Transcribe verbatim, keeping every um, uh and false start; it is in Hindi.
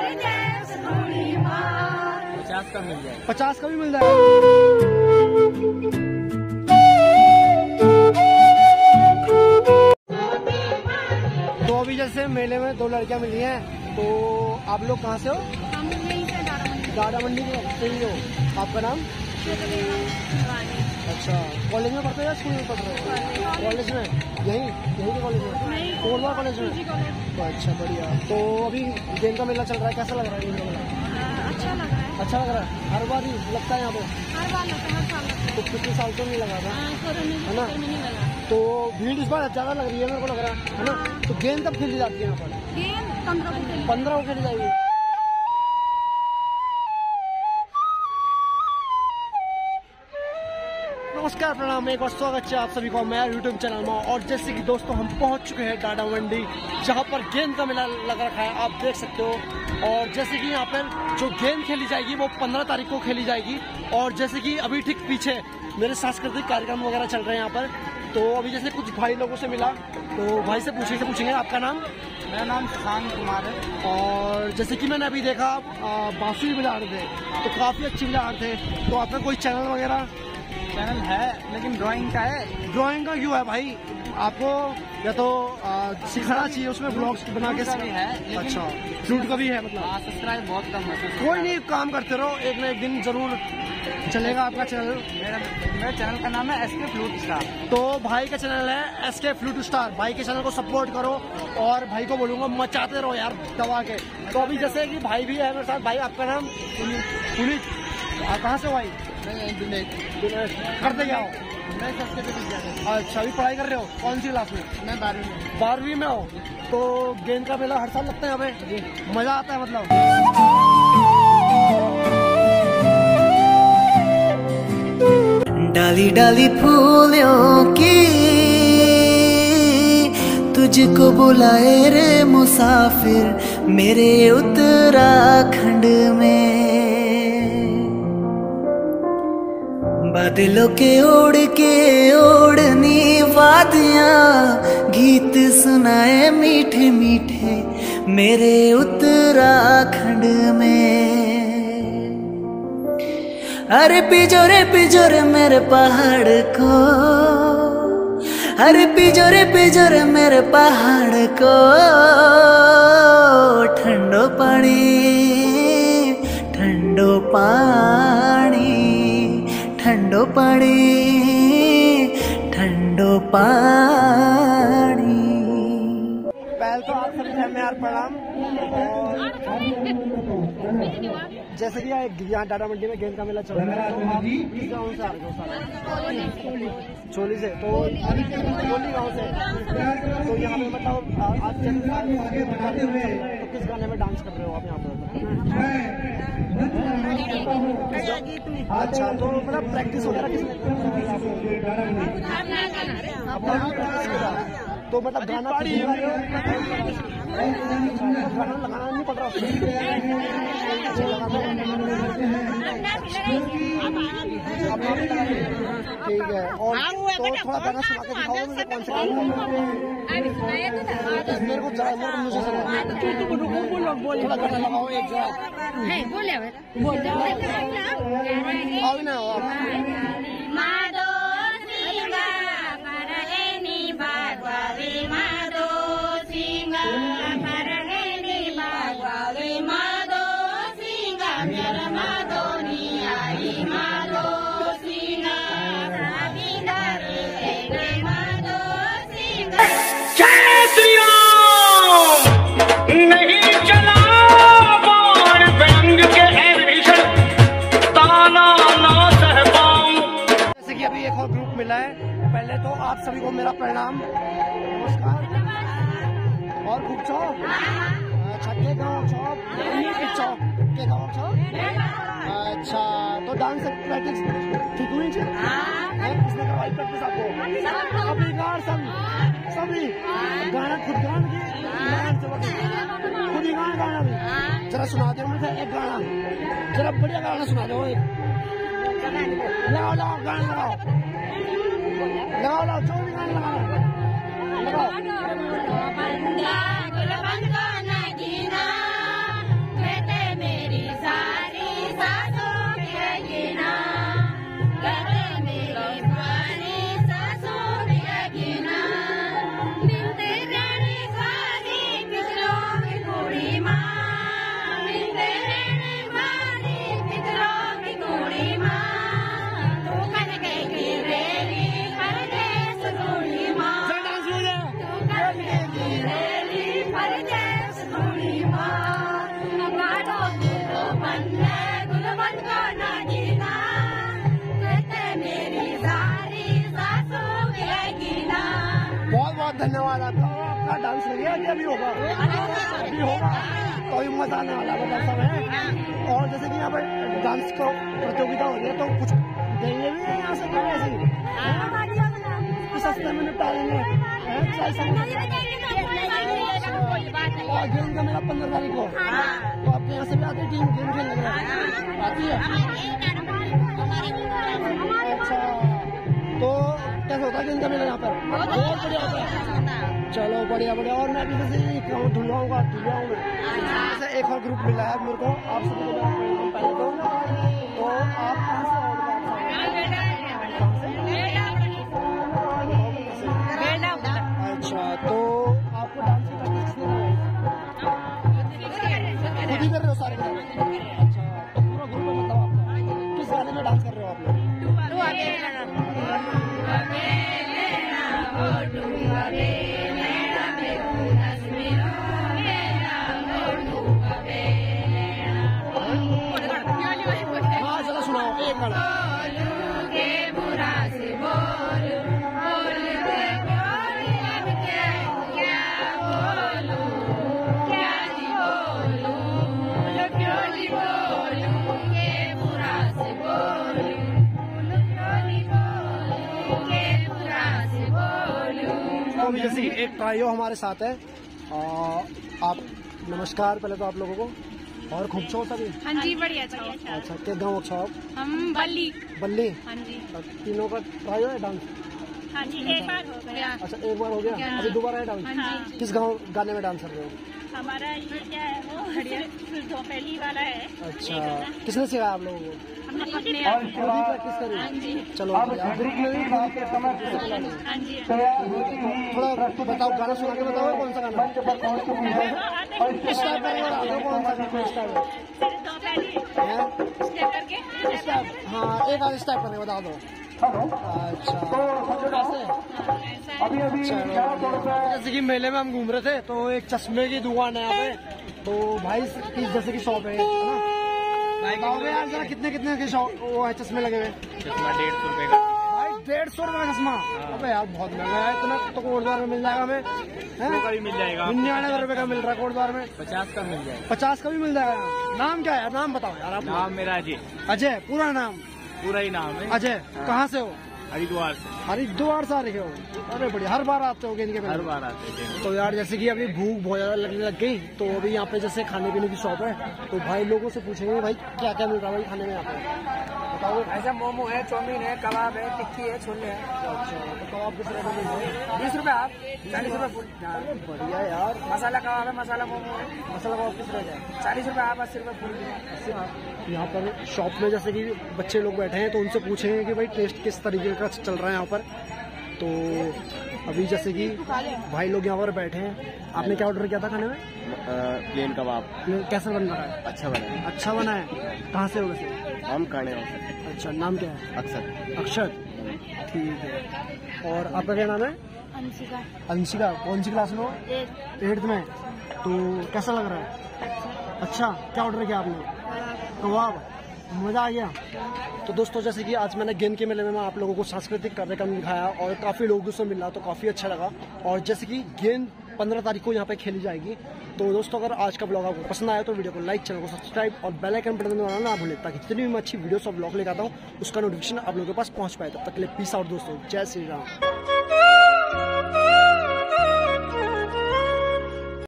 पचास का मिल जाए, पचास का भी मिल जाएगा। तो अभी जैसे मेले में दो लड़कियां मिली हैं, तो आप लोग कहाँ से हो? हम यहीं से डाडा मंडी से ही हो। आपका नाम? अच्छा, कॉलेज में पढ़ते हो या स्कूल में पढ़ रहे हो? कॉलेज में। यहीं यहीं के कॉलेज में? कोरबा कॉलेज में। तो अच्छा, बढ़िया। तो अभी गेम का मेला चल रहा है, कैसा लग रहा है गेम का मेला? अच्छा लग रहा है। अच्छा लग रहा है। हर बार ही लगता है यहाँ पे? हर बार लगता है, हर साल लगता है। तो कितने साल तो नहीं लगा था, है ना? नहीं लगा। तो भीड़ इस बार ज्यादा लग रही है मेरे को लग रहा है, है ना? तो गेम कब खेली जाती है यहाँ पर? गेम पंद्रह को खेली पंद्रह को खेली जाएगी। नमस्कार, प्रणाम, एक बार स्वागत है आप सभी को मेरा यूट्यूब चैनल में। और जैसे कि दोस्तों हम पहुंच चुके हैं डाडा मंडी, जहां पर गेंद का मेला लग रखा है, आप देख सकते हो। और जैसे कि यहाँ पर जो गेंद खेली जाएगी वो पंद्रह तारीख को खेली जाएगी। और जैसे कि अभी ठीक पीछे मेरे सांस्कृतिक कार्यक्रम वगैरह चल रहे हैं यहाँ पर। तो अभी जैसे कुछ भाई लोगों से मिला, तो भाई से पूछे से पूछेंगे आपका नाम? मेरा नाम सुशांत कुमार है। और जैसे कि मैंने अभी देखा आप बांसुरी बजा रहे थे, तो काफी अच्छी बजा रहे थे। तो आपका कोई चैनल वगैरह? चैनल है, लेकिन ड्राइंग का है। ड्राइंग का क्यों है भाई? आपको या तो सिखाना चाहिए, उसमें ब्लॉग्स बना के भी है। अच्छा, फ्लूट का भी है मतलब? सब्सक्राइब बहुत कम है। कोई नहीं, काम करते रहो, एक ना एक दिन जरूर चलेगा आपका चैनल। मेरा मेरे चैनल का नाम है एस के फ्लूट स्टार। तो भाई का चैनल है एस के फ्लूट स्टार। भाई के चैनल को सपोर्ट करो और भाई को बोलूंगा मचाते रहो यार दबा के। तो अभी जैसे कि भाई भी है मेरे साथ। भाई आपका नाम? पुनीत। कहाँ से हो भाई? करते क्या हो? अच्छा, अभी पढ़ाई कर रहे हो? कौन सी क्लास में? मैं बारहवीं में। बारहवीं में हो। तो गेंद का मेला हर साल लगता है यहाँ पे? मजा आता है मतलब? डाली डाली फूलों की तुझको बुलाए रे मुसाफिर मेरे उत्तराखंड में। बादलों के ओढ़ के ओढ़नी वादियाँ गीत सुनाए मीठे मीठे मेरे उत्तराखंड में। अरे पिजोरे पिजोरे मेरे पहाड़ को, अरे पिजोरे पिजोरे मेरे पहाड़ को, ठंडो पानी ठंडो पानी ठंडो पानी ठंडो पानी। पहले तो आप सभी में यार प्रणाम। जैसे कि यहाँ डाडा मंडी में गेंद का मेला चल रहा है, तो आप किस गाँव से आ रहे हो? चोली से। तो चोली गाँव से। तो यहाँ पे मतलब आज तो किस गाने में डांस कर रहे हो आप यहाँ पर? अच्छा, तो मतलब प्रैक्टिस वगैरह किसने? तो मतलब गाना गाना लगाना नहीं पड़ रहा? ठीक है। और तो थोड़ा गाना सुना के दिखाओ मुझे, कौन सा गाना? मेरे को जरा मेरे को म्यूजिक सुना, थोड़ा गाना लगाओ एक जरा। आओ ना आप। मिला है। पहले तो आप सभी को मेरा प्रणाम, नमस्कार। और खूब चौक छक्के गाँव चौक चौक के गाँव चौक। अच्छा, तो डांस प्रैक्टिस ठीक हुई? किसने करवाई प्रैक्टिस आपको? अभी गाड़ सब सभी गाना खुद गान की खुद ही गाना गाना भी जरा सुना दो मुझे एक गाना, जरा बढ़िया गाना सुना दो। एक लगाओ लगाओ गाना लगाओ लगाओ लगाओ जो भी गाना लगाओ लगाओ। धन्यवाद आपका। आपका डांस हो गया कि अभी होगा? अभी होगा तो अभी मजा आने वाला है सब है। और जैसे कि यहाँ पर डांस को प्रतियोगिता हो रही है तो कुछ देंगे भी है यहाँ से क्या ऐसे ही सस्ते में निपटा लेंगे। और गेम का मेरा पंद्रह तारीख को तो आपके यहाँ से भी आती टीम गेम खेलने के आती है। अच्छा तो कैसे होता है गेम का मेरा यहाँ पर? बहुत बढ़िया होता है। चलो बढ़िया बढ़िया। और मैं भी जैसे ढूंढाऊंगा ढूंढाऊँ जैसे एक और ग्रुप मिला है मेरे को आप सभी को पहले तो तो आप कहाँ से अच्छा तो आपको डांस की प्रैक्टिस खुद ही कर रहे हो सारे गाने? अच्छा तो पूरा ग्रुप में बताओ आपका किस गाने में डांस कर रहे हो आप लोग? हाँ चलो सुनाओ एक गाना। तो अभी जैसे एक ट्राइयो हमारे साथ है। आ, आप नमस्कार पहले तो आप लोगों को और खूब छो सभी। हाँ जी बढ़िया। अच्छा के गाँव छो आप? हम बल्ली। बल्ली? हाँ जी। तीनों का ट्राइयो है डांस? हाँ जी एक बार हो गया। अच्छा एक बार हो गया अभी दोबारा है डांस? हाँ जी। किस गाँव गाने में डांस कर रहे हो? हमारा ये क्या है वो पहली वाला है। अच्छा किसने सिखाया आप लोगों को? हमने अपने खुद ही प्रैक्टिस करी? चलो ग्रुप में भी हाँ जी थोड़ा बताओ गाना सुना के बताओ कौन सा गाना? इस टाइप का कौन सा गाना इस टाइप है? हाँ एक आध स्टेप करके बता दो। अच्छा जैसे कि मेले में हम घूम रहे थे तो एक चश्मे की दुकान है यहाँ पे तो भाई जैसे कि शॉप है ना बताओगे यार जरा कितने कितने के शॉप वो है चश्मे लगे हुए? चश्मा डेढ़ सौ रुपए का भाई डेढ़ सौ रुपए का चश्मा? अबे यार बहुत महंगा है इतना तो कोटद्वार में मिल जाएगा हमें का भी मिल जाएगा निन्यानवे रुपए का मिल रहा है कोटद्वार में। पचास का मिल जाएगा पचास का भी मिल जाएगा। नाम क्या है नाम बताओ यार आप? नाम मेरा अजय। अजय पूरा नाम? पूरा ही नाम है अजय। कहाँ से हो? हरिद्वार से। हरिद्वार से आ रहे हो? अरे बढ़िया हर बार आते हो इनके? हर बार आते हैं। तो यार जैसे कि अभी भूख बहुत ज्यादा लगने लग गई तो अभी यहाँ पे जैसे खाने पीने की शॉप है तो भाई लोगों से पूछेंगे भाई क्या क्या मिल रहा है भाई खाने में यहाँ पे बताओ। ऐसा मोमो है, चाउमीन है, कबाब है, टिक्की है, छोले है। अच्छा तो कबाब किस रेट में मिल रहे हैं? बीस रुपए आप, चालीस रुपए फुल। बढ़िया यार। मसाला कबाब है, मसाला मोमो है। मसाला कबाब किस रेट है? चालीस रुपए आप, अस्सी रुपए फुल। यहाँ पर शॉप में जैसे कि बच्चे लोग बैठे हैं तो उनसे पूछेंगे कि भाई टेस्ट किस तरीके का चल रहा है यहाँ पर। तो अभी जैसे कि भाई लोग यहाँ पर बैठे हैं। आपने क्या ऑर्डर किया था खाने में? प्लेन कबाब। कैसा बन रहा है? अच्छा बना है। अच्छा बना है। कहाँ से हो वैसे? हम खाने। अच्छा नाम क्या है? अक्षर। अक्षर ठीक है। और आपका क्या नाम है? अंशिका। अंशिका कौन सी क्लास में हो? एट्थ में। तो कैसा लग रहा है? अच्छा क्या ऑर्डर किया आपने? कबाब। मजा आ गया। तो दोस्तों जैसे कि आज मैंने गेंद के मेले में आप लोगों को सांस्कृतिक कार्यक्रम दिखाया और काफी लोगों से मिला तो काफी अच्छा लगा। और जैसे कि गेंद पंद्रह तारीख को यहाँ पे खेली जाएगी। तो दोस्तों अगर आज का ब्लॉग आपको पसंद आया तो वीडियो को लाइक, चैनल को सब्सक्राइब और बेल आइकन बटन दबाना ना भूलें ताकि जितनी भी मैं अच्छी वीडियोस और ब्लॉग लेकर आता हूँ उसका नोटिफिकेशन आप लोगों के पास पहुँच पाए। तब तक के लिए पीस आउट दोस्तों, जय श्री राम।